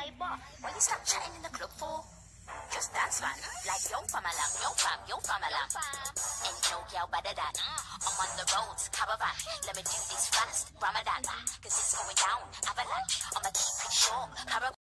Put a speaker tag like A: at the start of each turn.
A: Hey, boy, what you stop chatting in the club for? Just dance, man. Like, yo, fam along, yo, fam along. Ain't no girl better than. I'm on the roads, caravan. Let me do this fast, Ramadan. Cause it's going down, avalanche. I'ma keep it short, paragraph.